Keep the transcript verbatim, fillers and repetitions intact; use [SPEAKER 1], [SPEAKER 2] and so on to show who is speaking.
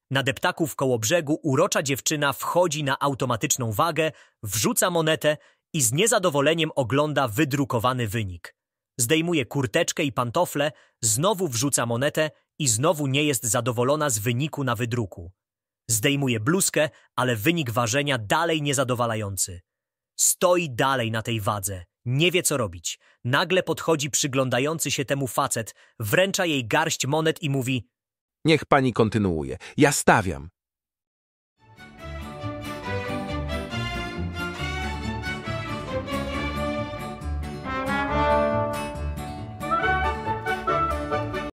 [SPEAKER 1] Na deptaku w Kołobrzegu urocza dziewczyna wchodzi na automatyczną wagę, wrzuca monetę i z niezadowoleniem ogląda wydrukowany wynik. Zdejmuje kurteczkę i pantofle, znowu wrzuca monetę i znowu nie jest zadowolona z wyniku na wydruku. Zdejmuje bluzkę, ale wynik ważenia dalej niezadowalający. Stoi dalej na tej wadze, nie wie co robić. Nagle podchodzi przyglądający się temu facet, wręcza jej garść monet i mówi:
[SPEAKER 2] Niech pani kontynuuje. Ja stawiam.